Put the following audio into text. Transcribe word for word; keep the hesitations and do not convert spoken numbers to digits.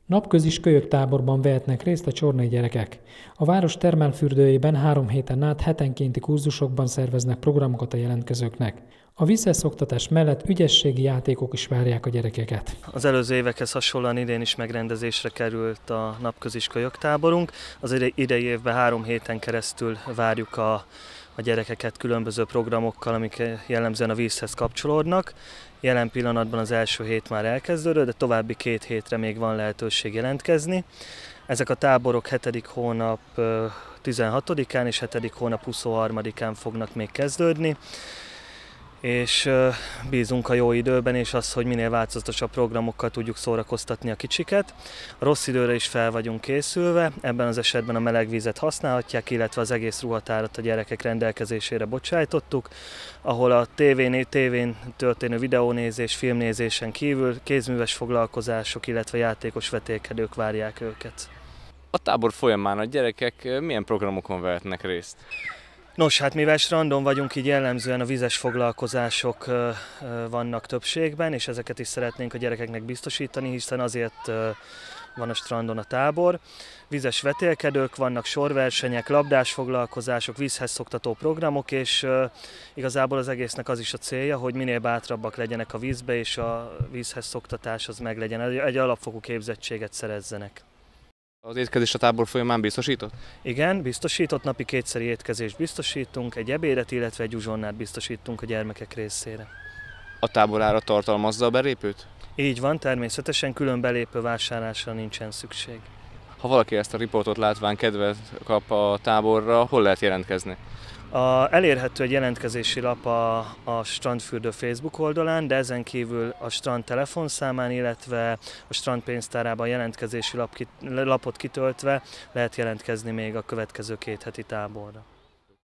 Napközis kölyöktáborban vehetnek részt a csornai gyerekek. A város termálfürdőjében három héten át hetenkénti kurzusokban szerveznek programokat a jelentkezőknek. A vízhez szoktatás mellett ügyességi játékok is várják a gyerekeket. Az előző évekhez hasonlóan idén is megrendezésre került a napközis kölyöktáborunk. Az idei évben három héten keresztül várjuk a, a gyerekeket különböző programokkal, amik jellemzően a vízhez kapcsolódnak. Jelen pillanatban az első hét már elkezdődött, de további két hétre még van lehetőség jelentkezni. Ezek a táborok hetedik hónap tizenhatodikán és hetedik hónap huszonharmadikán fognak még kezdődni, és bízunk a jó időben, és az, hogy minél változatosabb programokkal tudjuk szórakoztatni a kicsiket. A rossz időre is fel vagyunk készülve, ebben az esetben a meleg vizet használhatják, illetve az egész ruhatárat a gyerekek rendelkezésére bocsájtottuk, ahol a tévén, tévén történő videónézés, filmnézésen kívül kézműves foglalkozások, illetve játékos vetélkedők várják őket. A tábor folyamán a gyerekek milyen programokon vehetnek részt? Nos, hát mivel strandon vagyunk, így jellemzően a vízes foglalkozások vannak többségben, és ezeket is szeretnénk a gyerekeknek biztosítani, hiszen azért van a strandon a tábor. Vízes vetélkedők vannak, sorversenyek, labdás foglalkozások, vízhez szoktató programok, és igazából az egésznek az is a célja, hogy minél bátrabbak legyenek a vízbe, és a vízhez szoktatás az meglegyen, egy alapfokú képzettséget szerezzenek. Az étkezés a tábor folyamán biztosított? Igen, biztosított, napi kétszeri étkezést biztosítunk, egy ebédet, illetve egy uzsonnát biztosítunk a gyermekek részére. A táborára tartalmazza a belépőt? Így van, természetesen külön belépő vásárlásra nincsen szükség. Ha valaki ezt a riportot látván kedvet kap a táborra, hol lehet jelentkezni? A, elérhető egy jelentkezési lap a, a Strandfürdő Facebook oldalán, de ezen kívül a strand telefonszámán, illetve a strand pénztárában jelentkezési lap, lapot kitöltve lehet jelentkezni még a következő két heti táborra.